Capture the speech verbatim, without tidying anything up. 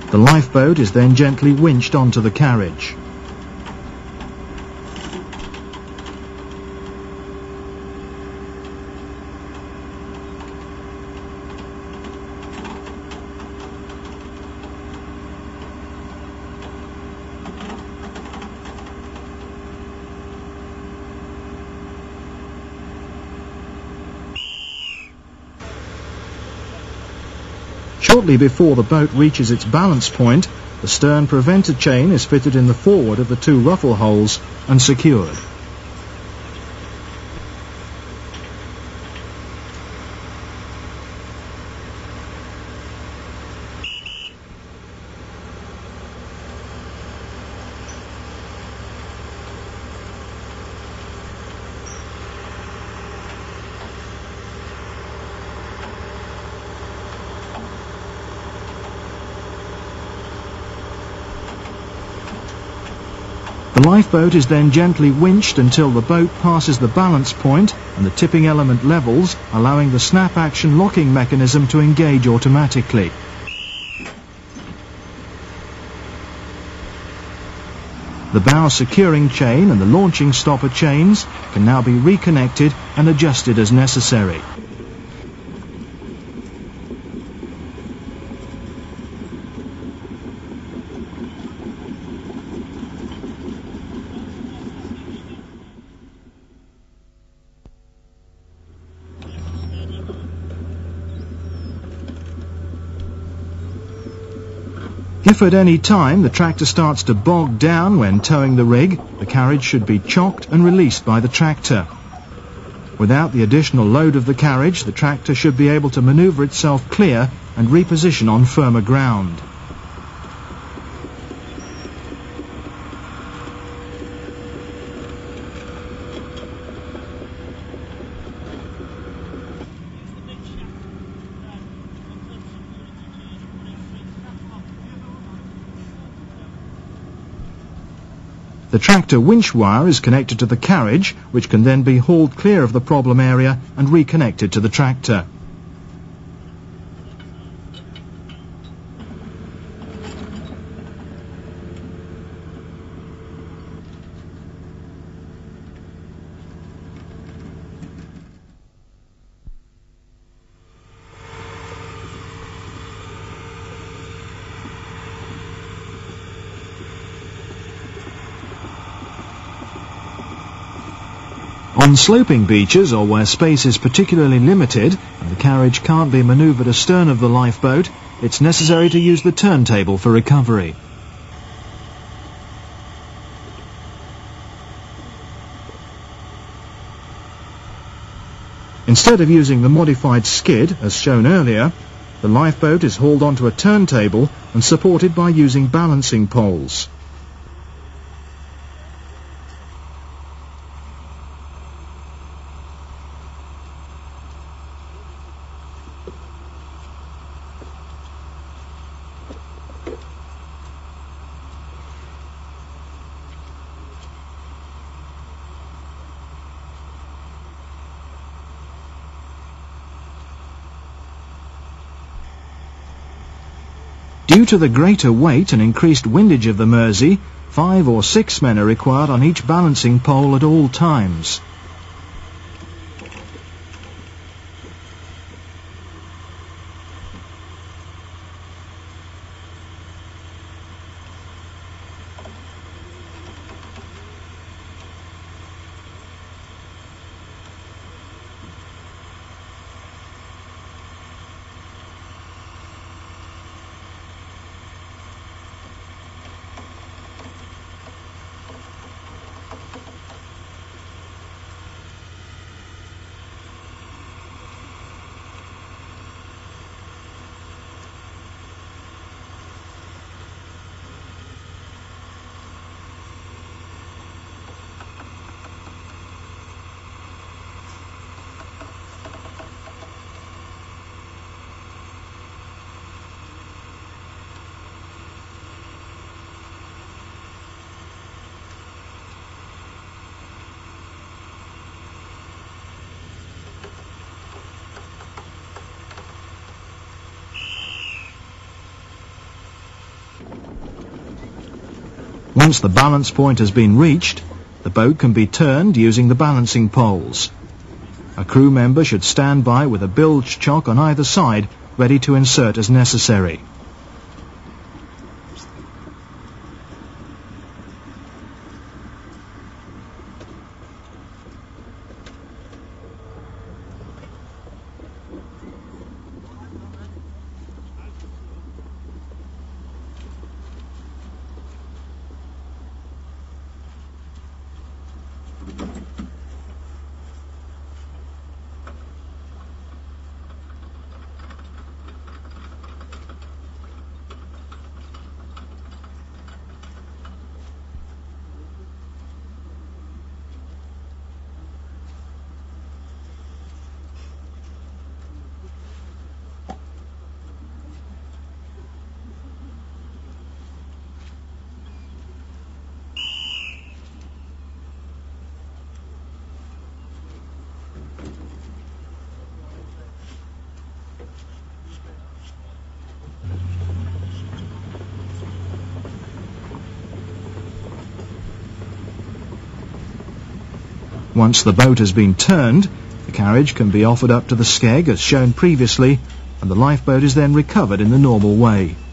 The lifeboat is then gently winched onto the carriage. Shortly before the boat reaches its balance point, the stern preventer chain is fitted in the forward of the two ruffle holes and secured. The lifeboat is then gently winched until the boat passes the balance point and the tipping element levels, allowing the snap action locking mechanism to engage automatically. The bow securing chain and the launching stopper chains can now be reconnected and adjusted as necessary. If at any time the tractor starts to bog down when towing the rig, the carriage should be chocked and released by the tractor. Without the additional load of the carriage, the tractor should be able to maneuver itself clear and reposition on firmer ground. The tractor winch wire is connected to the carriage, which can then be hauled clear of the problem area and reconnected to the tractor. On sloping beaches or where space is particularly limited and the carriage can't be manoeuvred astern of the lifeboat, it's necessary to use the turntable for recovery. Instead of using the modified skid, as shown earlier, the lifeboat is hauled onto a turntable and supported by using balancing poles. Due to the greater weight and increased windage of the Mersey, five or six men are required on each balancing pole at all times. Once the balance point has been reached, the boat can be turned using the balancing poles. A crew member should stand by with a bilge chock on either side, ready to insert as necessary. Once the boat has been turned, the carriage can be offered up to the skeg as shown previously, and the lifeboat is then recovered in the normal way.